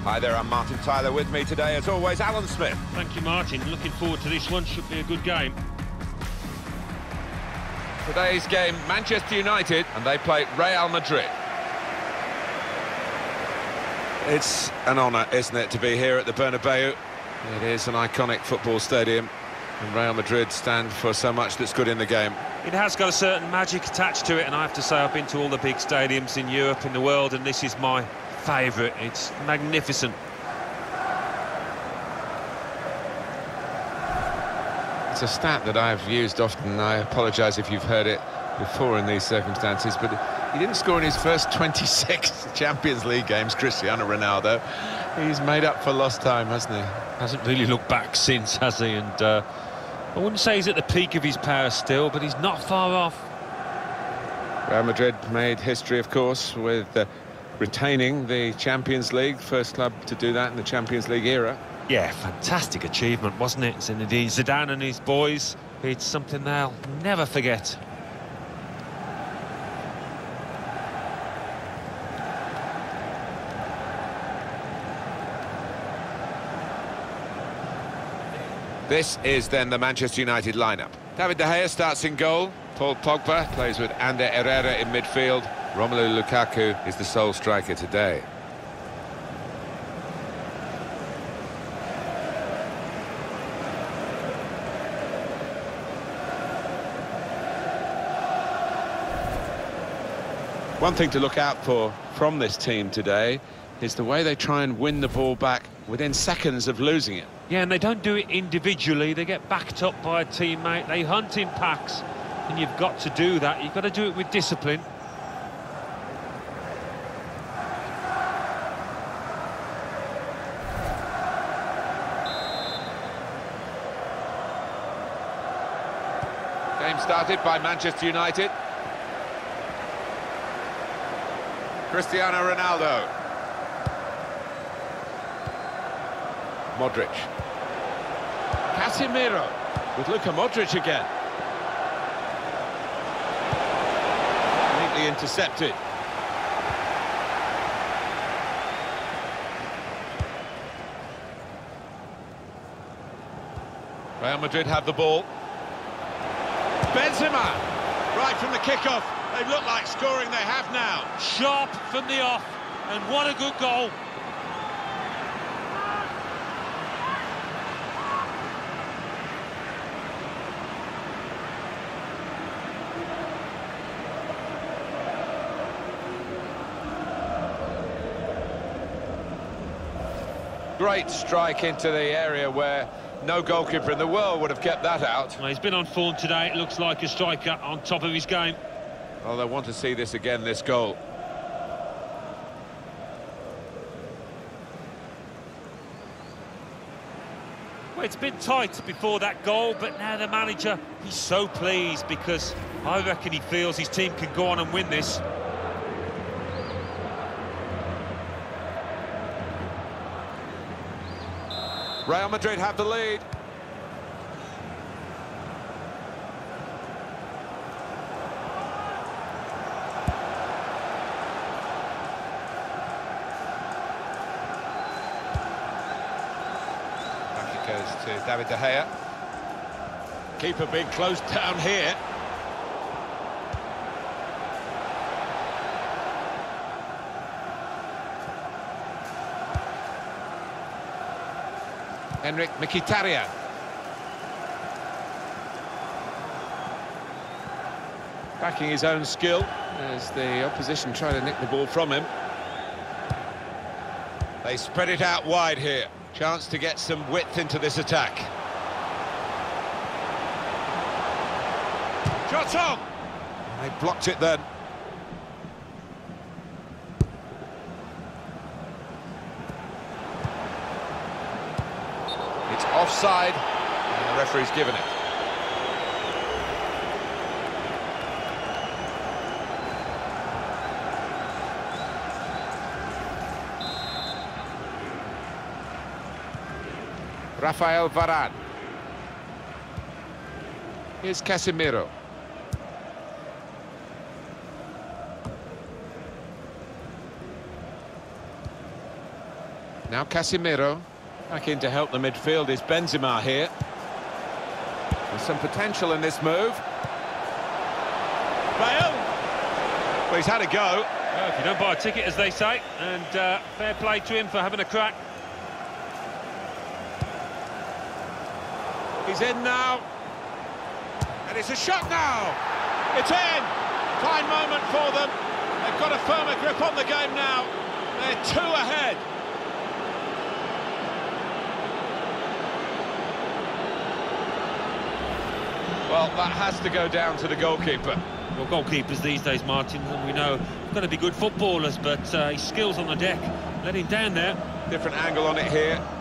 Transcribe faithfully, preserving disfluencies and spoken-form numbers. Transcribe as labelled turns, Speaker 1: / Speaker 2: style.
Speaker 1: Hi there, I'm Martin Tyler. With me today, as always, Alan Smith.
Speaker 2: Thank you, Martin. Looking forward to this one. Should be a good game.
Speaker 1: Today's game, Manchester United, and they play Real Madrid. It's an honour, isn't it, to be here at the Bernabeu? It is an iconic football stadium, and Real Madrid stand for so much that's good in the game.
Speaker 2: It has got a certain magic attached to it, and I have to say I've been to all the big stadiums in Europe, in the world, and this is my favourite. It's magnificent.
Speaker 1: It's a stat that I've used often. I apologise if you've heard it before in these circumstances, but he didn't score in his first twenty-six Champions League games, Cristiano Ronaldo. He's made up for lost time, hasn't he?
Speaker 2: Hasn't really looked back since, has he? And uh, I wouldn't say he's at the peak of his power still, but he's not far off.
Speaker 1: Real Madrid made history, of course, with uh, retaining the Champions League, first club to do that in the Champions League era.
Speaker 2: Yeah, fantastic achievement, wasn't it? Zinedine Zidane and his boys. It's something they'll never forget. This is then the Manchester United lineup. David De Gea starts in goal. Paul Pogba plays with Ander Herrera in midfield. Romelu Lukaku is the sole striker today. One thing to look out for from this team today is the way they try and win the ball back within seconds of losing it. Yeah, and they don't do it individually. They get backed up by a teammate. They hunt in packs, and you've got to do that. You've got to do it with discipline. Game started by Manchester United. Cristiano Ronaldo. Modric. Casemiro with Luka Modric again. Neatly intercepted. Real Madrid have the ball. Benzema, right from the kickoff. They look like scoring, they have now. Sharp from the off, and what a good goal.
Speaker 1: Great strike into the area where no goalkeeper in the world would have kept that out.
Speaker 2: Well, he's been on form today. It looks like a striker on top of his game.
Speaker 1: Well, they want to see this again, this goal.
Speaker 2: Well, it's been tight before that goal, but now the manager, he's so pleased because I reckon he feels his team can go on and win this.
Speaker 1: Real Madrid have the lead. Back it goes to David De Gea. Keeper being closed down here. Henrik Mkhitaryan. Backing his own skill as the opposition try to nick the ball from him. They spread it out wide here. Chance to get some width into this attack. Shot on! They blocked it then. It's offside, and the referee's given it. Rafael Varane. Here's Casemiro. Now Casemiro.
Speaker 2: Back in to help the midfield is Benzema here.
Speaker 1: There's some potential in this move.
Speaker 2: Bale! Well, he's had a go.
Speaker 3: Well, if you don't buy a ticket, as they say, and uh, fair play to him for having a crack.
Speaker 2: He's in now. And it's a shot now. It's in. Fine moment for them. They've got a firmer grip on the game now. They're two ahead. Well, that has to go down to the goalkeeper.
Speaker 3: Well, goalkeepers these days, Martin, and we know, have got to be good footballers, but uh, his skills on the deck let him down there.
Speaker 2: Different angle on it here.